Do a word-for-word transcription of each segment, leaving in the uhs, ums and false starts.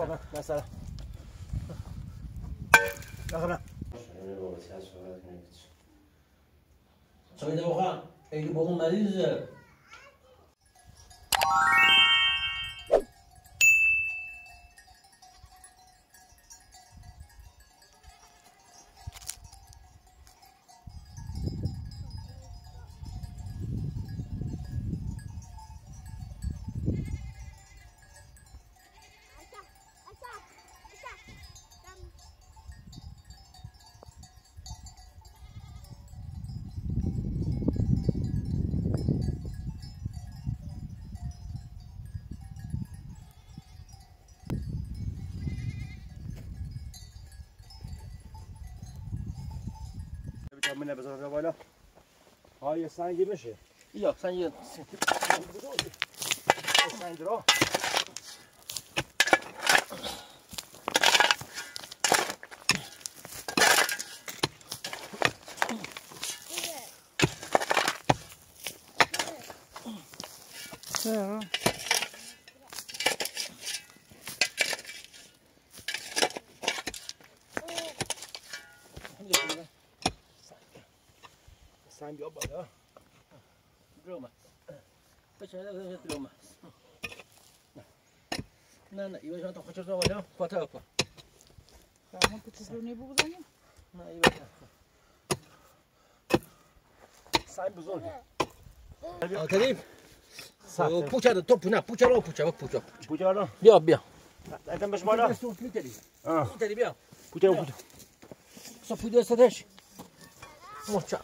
بابا مثلا بخنا چای دوغان اگه بابا مریضه منه بذار بالا های سنگی بشه یا سنگی سنگ را سنگ بیا بالا روما بچه هذا روما نه نه ایوه جان تو خودت رو بالا فاتا کن همون کوچولو بودیم نه ایوه سنگ بزرگه آتریم پوچه تو پونه پوچه رو پوچه پوچه پوچه رو بیا بیا ایدم بش بالا میتری آه میتری بیا پوچه رو پوچه سو پوچه استش موچه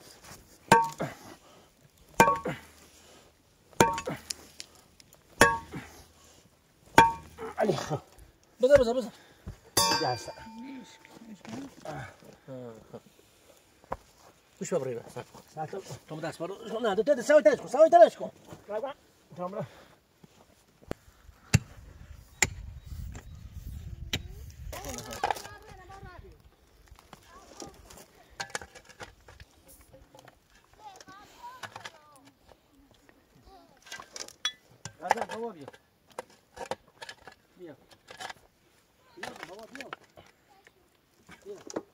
علی بذار بذار بذار جالسه گوش ببری بس ساعت تو دست برو نه تو دست سوی تلش کن سوی تلش کن بابا تمام هذا بابا بیا بیا بیا بابا بیا بیا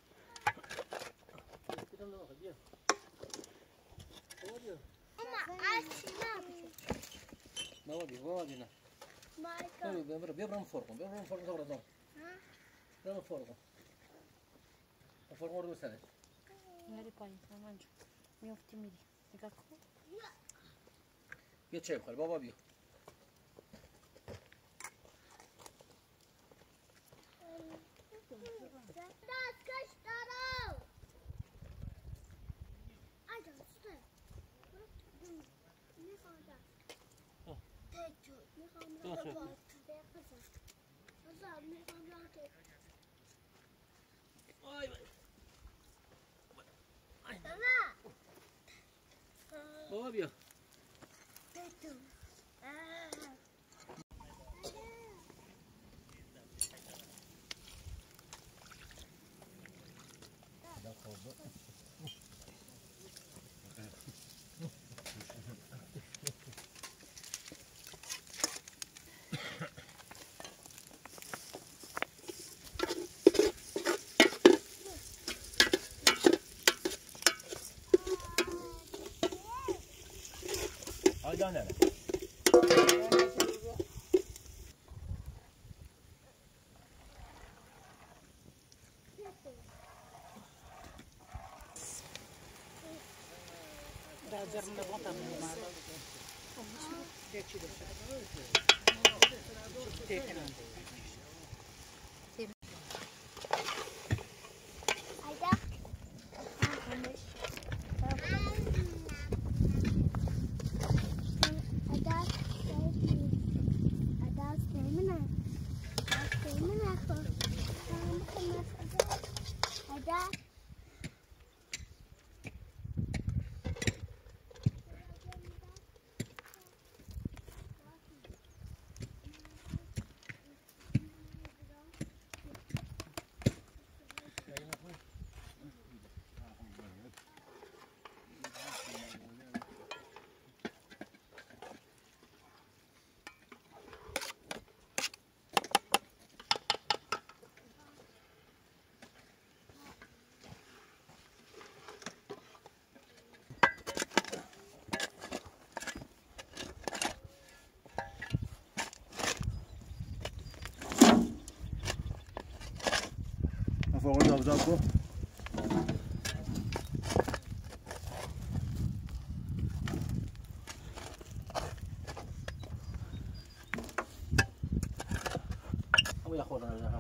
بیا بیا بابا بیا اما عشنا بابا بیا بابا بیا مايكل بیا بیا بیا برام فرقم بیا برام فرقم صبر صبر برام فرقم فرقم رو سر میری پایین سامانجو میافتی میری نگاه کن بیا چای بخور بابا بیا دست کش دارو آجا سته میخوام دست تیتو میخوام دست بازار میخوام دست آی بابا بیا تیتو آیدا نه راجر من بطن اومد چی کو همون یه خوردن رو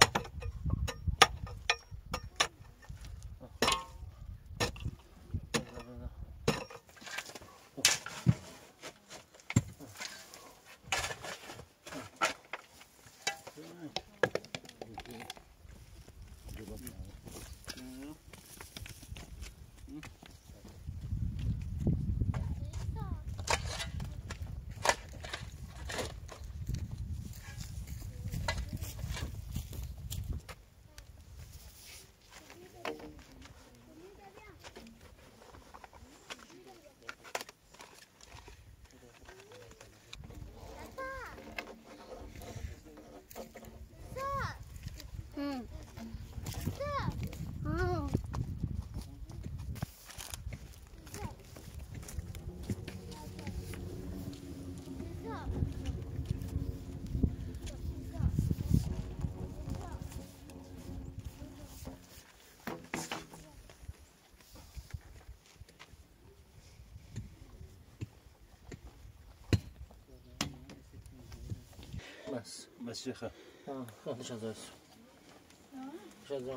بس بس شيخه اه خلاص شزاز شزاز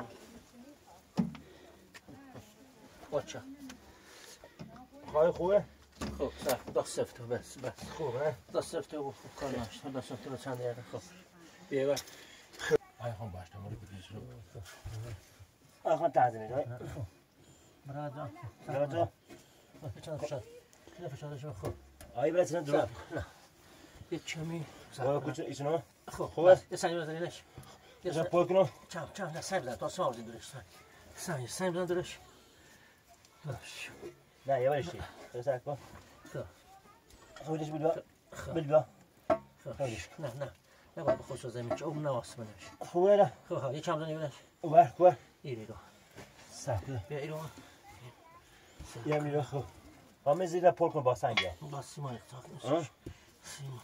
واتشا خواهی خوبه؟ خب صرف دست سفته بس بس خوبه؟ دست سفته و خوب کار نشت دست سفته رو چند دقیقه خب بیای بر های خان باشتم موری بگیش رو های خان تعظیمی دای برای جان برای جا چند فشار نه فشارش خوب آیی برای چند درو نه یک کمی خواهی کوچه ایشونو خب خوبه؟ یه سنگ بزنی نش یه شب پای کنم چند چند نه سنگ بزن تا سمار بزن درش سنگ سنگ بزن درش باش نه یه برشتی یه سرک کن خب خودش بیل بیا بیل بیا خودش نه نه نه باید بخوش رو زمین چه اون نه آسمانش خوبه نه خب ها یه کم زنی بلش اوبر خوبه ایره رو سخته بیا ایره یه میره خوب همه زیر پر کن با سنگ یا با سیمان اقتاق آه؟ نیستش سیمان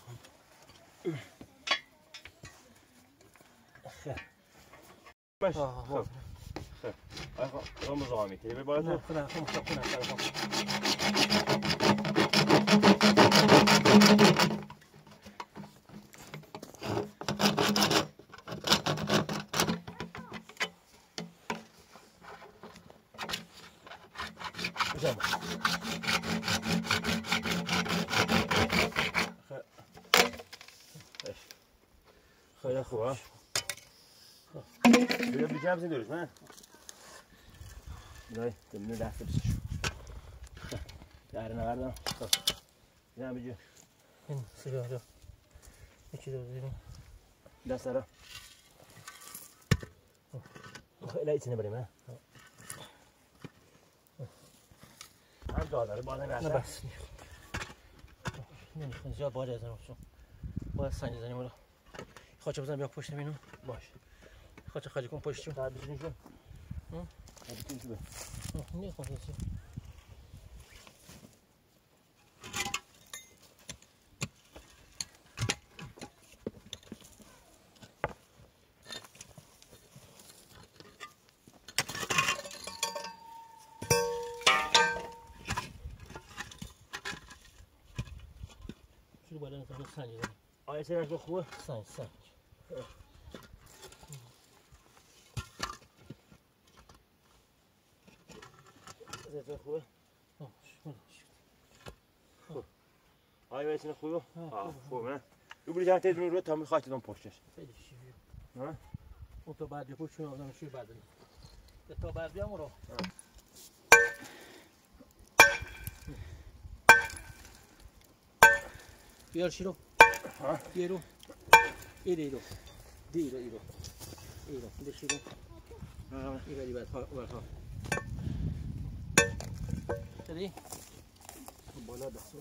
باش آه خب آی خان رامز آقا میتونی بر بالا نه تو خدا خدا خدا خدا بجام خیلی خوبه بیا بیجام زین دورش نه نه دمونه دست بسش در نوردم خب بیا بیجو این سیگار رو یکی دو زیرم دست را خیلی ایتونه بریم نه هم داداره بالا نه نرسه بس نمیخواد زیاد باید ازن افتون باید سنگ زنیم اون خواچه بزن بیا پشتم اینو باش خواچه خالی کن پشتیم تا بشینی شو بشینی شو نمیخواد ازی شروع باید نزنیم سنگ زنیم آیا سرش با خوبه؟ سنگ سنگ سرش خوبه؟ آه شد آیا ویسین خوبه؟ آه خوبه نه؟ او بری جمع تیدون رو تا میخواهی تیدون پشتش خیلی شیوی نه؟ اون تا بعد پشت شما آدم شیر بعد یه تا بعد بیام رو بیار شیرو بیارو ایرو ایرو دی ایرو ایرو ایرو ده شیرو ایرو بعد ها اول ها دیدی بالا دست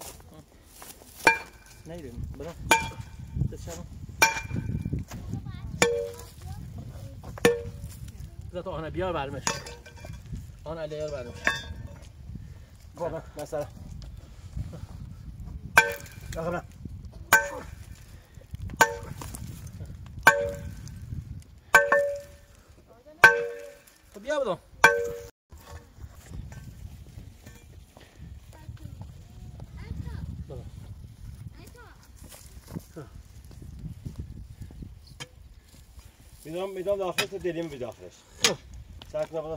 نیریم برا دستشانو زد آنها بیار برمش آن علیار برمش بابا مثلا آخه خب بیا بدم میدونم میدونم داخلش تو دلیم بی داخلش ساکن بابا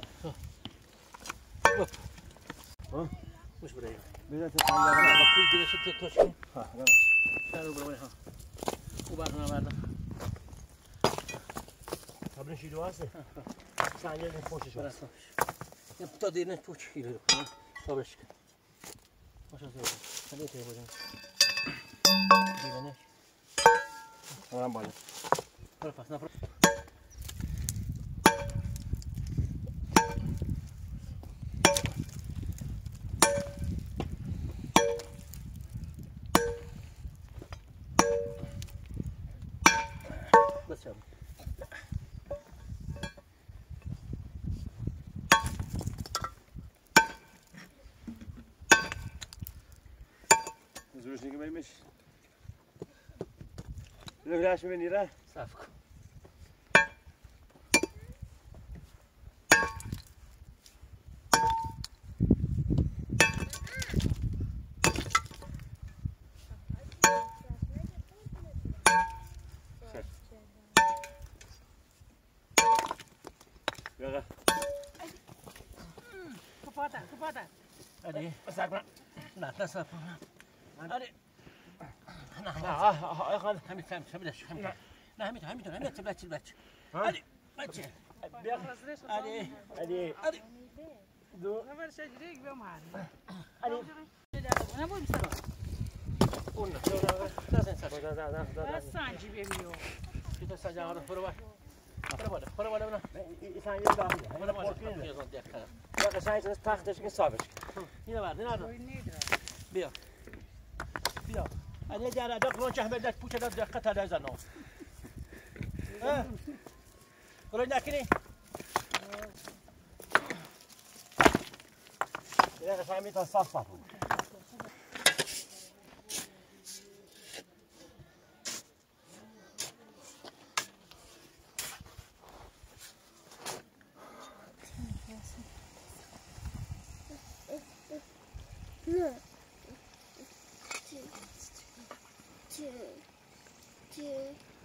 ها مش برای بیاد تو اما سنگ پول دیگه تو توش ها نه سر برای ها او بعد نمیدم خبرش ایدو هست سنگ این پشتش برای هست یا تا دیگه تو چی رو صبرش کن باشه صبر خیلی ته بودم دیگه نه اونم بالا برو پس نفر بس شد زورش نگه بریمش لگرش میبینیره صاف کن بیا Kupata, kupata. ادي ساکن لا لا صاف ادي اه اه اه خالد همي فهمت همدش همت لا همت همت همت تبلش تبلش ها ادي بچه بیا ادي ادي ادي دو Agora já direito que vamos lá. ادي Não vou me اون لا تنسى دا دا دا دا Sanji bebiu. كده سجا هذا فروا فروا فروا ولا سنگ داخلی ولا ما پشت يزون ديك یا سنگ از تختش که صافش هنا بعد هنا Foi negra. بيا بيا انا جاي ادق لون شهبل دك بوشه دك دقه هذا زنو ها قولنا كني یا سنگ تا صاف صاف Two. Two. Two.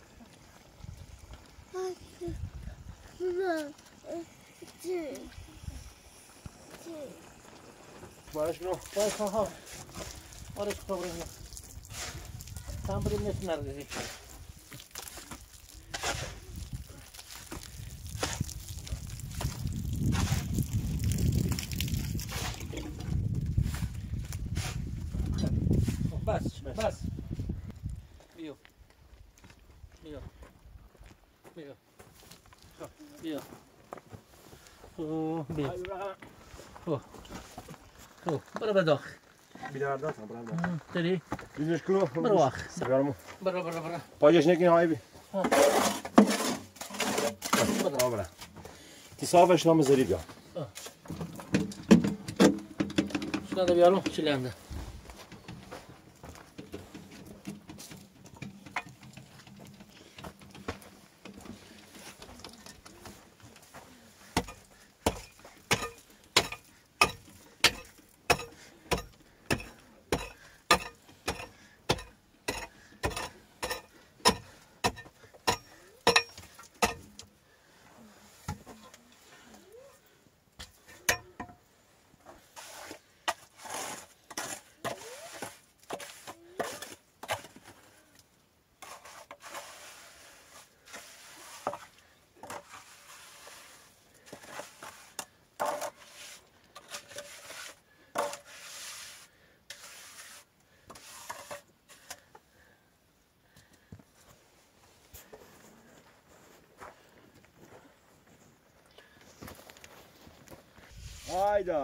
Two. Two. Two. بارش کنو باش ها آرش خبرين تمرين نت نرجع بس بس بيو بيو بيو بيو اوه بيو اوه اوه برا بداخ بیدار داد برام تري بیزش کنو برا واخ برامو برا برا برا پاجش نکنی های بی برا برا تی صافش نام زری بیا شو هذا بيالو شو اللي عنده هایدا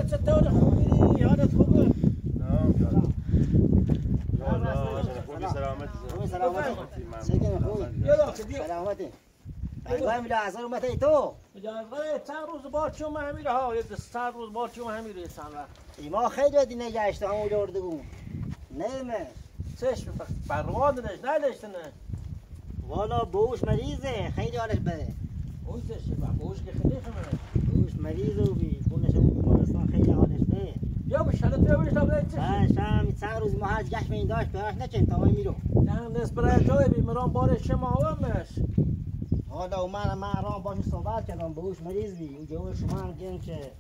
ستاره خوبی یادت خوبه؟ تمام یاد یا الله خوبی سلامتی خوبی سلامتی چگونه خوبی یا داخل بیا سلامتی ایوان میلا هزار اومده ای تو مجازگاه چند روز بارچوم همیره ها یه چند روز بارچوم همیره چند وقت ایما خیلی دی نگشته همون جوردگون نه چشم پروانه نش نداشته نه والا بوش مریضه خیلی حالش بده اوی چشم بوش که خیلی خمه بوش مریضه و بی خونش اون بیمارستان خیلی حالش بده بیا بشنه تو بشنه تا بده چشم باش هم چند روز ما هر گشت این داشت براش نچن تا من میرو نه نسبرای توی بیمران بار شما همش حالا من من راه باش صحبت کردم بوش مریض بی و جو شما هم گن که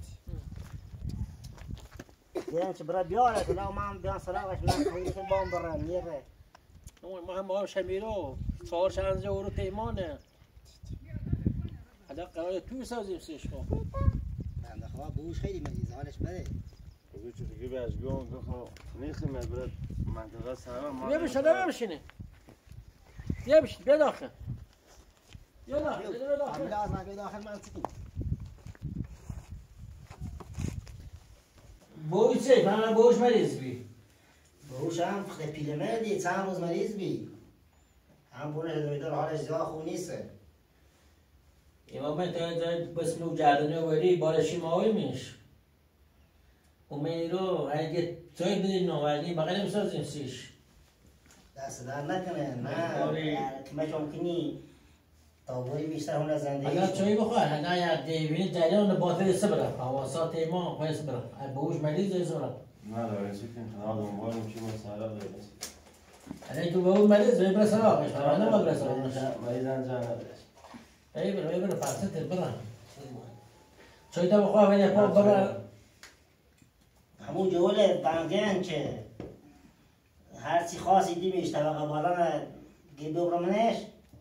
گن که برای بیاره تو لو من بیان سراغش من خیلی که بام برم میره ما هم با هم شمیرو چهار شنزه اورو پیمانه حالا قرار توی سازیم سیش کن بنده خواه بوش خیلی مریض حالش بده بگو چه دیگه بهش گم گفت نیست من برات منطقه سلام بیا بشینه بیا بشینه بیا بشین بیا داخل بیا داخل بیا داخل همین از من بیا داخل من سکیم بوی چه من بوش مریض بی بوش هم خیلی پیل مردی چند روز مریض بی هم بونه دویدار حالش زیاد خوب نیسته ایما من تا بس لو جردنه وری بارشی ماوی میش و میرو اگه توی بدید نوردی بقیل میسازیم سیش دست در نکنه نه کمش ممکنی تا بوی بیشتر اون زندگی اگر چایی بخواه نه یا دیوینی جریان باطل سبره حواسات ایما باید سبره بوش مریض است سبره نه داره چی کنیم تنها دنبالم چی مسئله داره اگه تو به اون مریض ببره سراغش تو نه باید بره سراغش مریضن جا نداره ای بره ای بره فرصت بره چایی تا بخواه ولی پا بره همون جوله بنگن که هر چی خاصی دیمیش طبقه بالا نه ببرمنش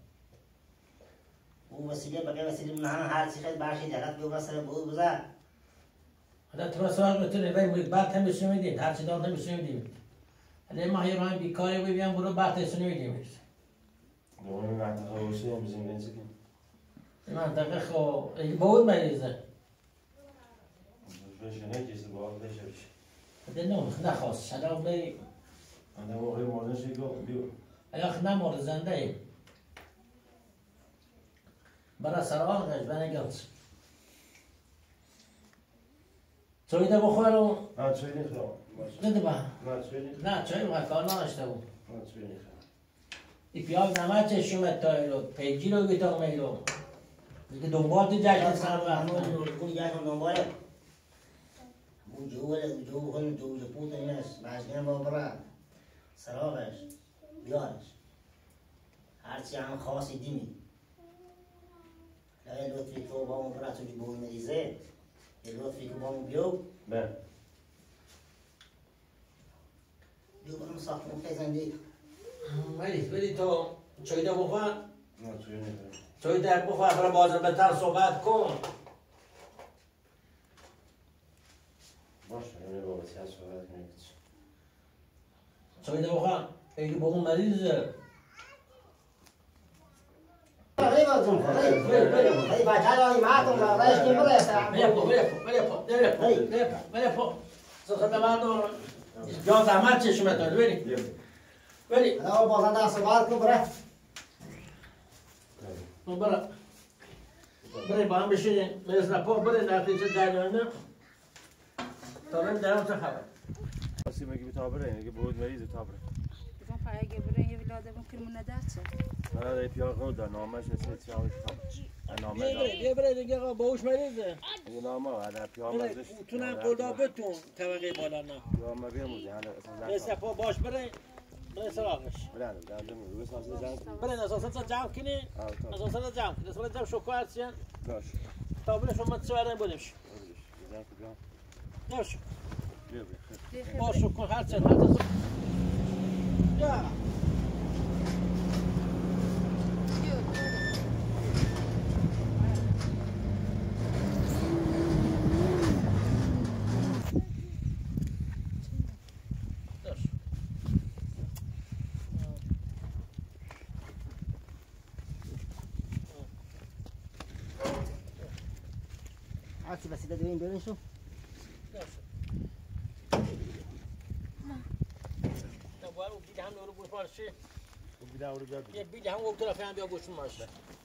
او وسیله بقیه وسیله من هم هر چی خیلی برشی جلت ببرم سر بود بزر حالا تو سراغ میتونه بایی بعد هم بسیم میدیم هر چی داد هم بسیم میدیم حالا ما یه راهی بیکاری بایی بیان برو بعد هم میدیم دومی منطقه باشه هم بزیم بینزی کنیم این منطقه خو بود مریضه بشینه کسی باید بشه بشه ده نه نخواست شلاب بی من در موقع مردنش گفت بیو ایا نمورد زنده ای برا سراغش بنگلت چایی ده بخورم نه چوی نیخوام نده با نه چوی نیخوام نه چایی بخور کار ناشته بود نه چوی نیخوام ای پیاز نمچه شومت تایلو پیجی رو گیتام میلو دیگه دنبال تو جشن سر و همون همون نورگون گشتم دنباله همون جوله جو خون جو پوت اینش بشگن با برا سراغش بیارش هرچی هم خاصی دیمی یه لطفی که با اون برا تو بوی مریضه یه لطفی که با اون بیو نه بیو برم ساختمون خیلی زندگی ولی ولی تو چایی ده بخور نه چوی نیخوام چایی ده بخور برای بازر بهتر صحبت کن باشه یعنی با بسیار صحبت کنیم چایی ده بخور اگه با اون مریضه خیلی بازم خیلی خیلی بچه داری مردم را رایش که برسه بیا پا بیا پا بیا پا بیا پا بیا پا بیا پا سخت مردم جان زحمت چشمت داد بری بری حالا بازنده صحبت کن بره برا بری با هم بشینیم مثل پا بری نتیجه جریانه تا بریم درم چه خبر باسی میگی بی تابره میگه بود مریض تابره بگم پای اگه برای یه ولاده ممکن ندارچه من در پیار خود در نامش نسید چیاوی تابره نامه بیا بری بیا بری دیگه آقا باوش مریضه این نامه در پیار مزدش تونم قلدا بتون طبقه بالا نه پیار ما بیموزی هنده مثل پا باش بری بری سراغش بلند بلند روی سازی زنگ بری اساسا جمع کنی اساسا جمع کنی اساسا جمع شکو هرچیان باش تابلش شما چهارم بودیمش زنگ بیام نوش بیا بیا باش شکو هرچیان هرچیان یا هرچی وسیله دوین برنشو نوش پارچی بیدار رو بیاد یه بیل هم اون طرف هم بیا گوش ماشه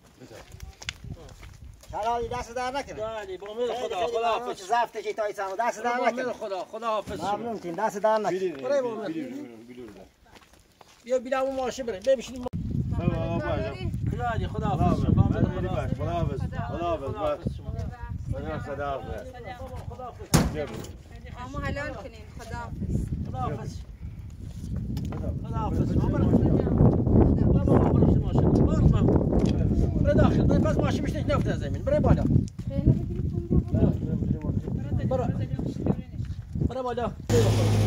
شلالی دست در نکنه بله با امید خدا خدا خدا حافظ زفت که تای سامو دست در با امید نکنه خدا خدا حافظ ممنون تیم دست در نکنه برای با امید بیا بیل هم ماشه بریم ببینیم خدا خدا حافظ با امید خدا حافظ خدا حافظ خدا حافظ خدا حافظ خدا حافظ اما حلال کنین خدا خدا حافظ خدا حافظ بابا برو ماشه برو برو داخل بس ماشه میشه نفت زمین برو بالا برو برو بالا